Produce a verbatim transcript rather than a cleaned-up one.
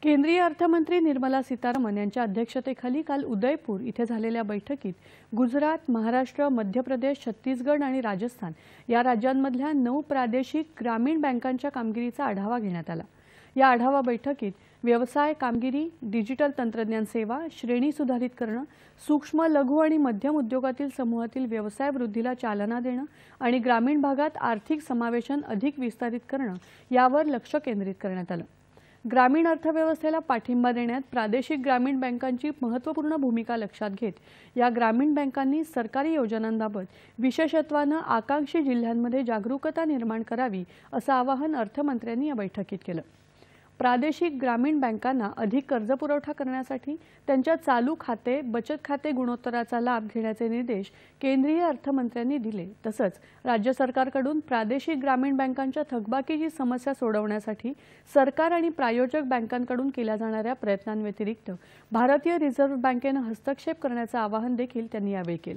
केंद्रीय अर्थमंत्री निर्मला सीतारामन यांच्या अध्यक्षतेखाली काल उदयपूर इथे झालेल्या बैठकीत गुजरात, महाराष्ट्र, मध्य प्रदेश, छत्तीसगड आणि राजस्थान या राज्यांमधल्या नऊ प्रादेशिक ग्रामीण बँकांच्या कामगिरीचा आढावा घेण्यात आला। या आढावा बैठकीत व्यवसाय कामगिरी, डिजिटल तंत्रज्ञान सेवा, श्रेणी सुधारित करणं, सूक्ष्म लघु आणि मध्यम उद्योगातील समूहातील व्यवसाय वृद्धीला चालना देणं आणि ग्रामीण भागात आर्थिक समावेशन अधिक विस्तारित करणं यावर लक्ष केंद्रित करण्यात आलं। ग्रामीण अर्थव्यवस्थेला पाठिंबा देण्यात प्रादेशिक ग्रामीण बँकांची महत्त्वपूर्ण भूमिका लक्षात घेत या ग्रामीण बँकांनी सरकारी योजनांबाबत विशेषत्वाने आकांक्षी जिल्ह्यांमध्ये जागरूकता निर्माण करावी असं आवाहन अर्थमंत्र्यांनी या बैठकीत केलं। प्रादेशिक ग्रामीण बँकांना अधिक कर्जपुरवठा करण्यासाठी त्यांच्या चालू खाते बचत खाते गुणोत्तराचा लाभ घेण्याचे निर्देश केंद्रीय अर्थमंत्र्यांनी दिले। तसंच राज्य सरकारकडून प्रादेशिक ग्रामीण बँकांच्या थकबाकीची समस्या सोडवण्यासाठी सरकार आणि प्रायोजक बँकांकडून केल्या जाणाऱ्या प्रयत्नांव्यतिरिक्त भारतीय रिझर्व्ह बँकेने हस्तक्षेप करण्याचे आवाहन देखील त्यांनी यावेळी केले।